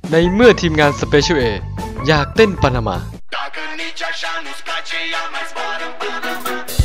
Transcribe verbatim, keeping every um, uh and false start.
ในเมื่อทีมงาน Special A อยากเต้นปานามา